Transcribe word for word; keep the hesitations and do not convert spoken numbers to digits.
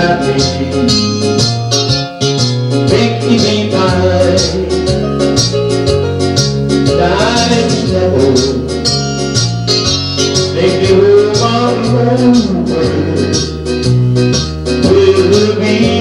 happy, making me mine. Dying trouble, make the whole world over. Will be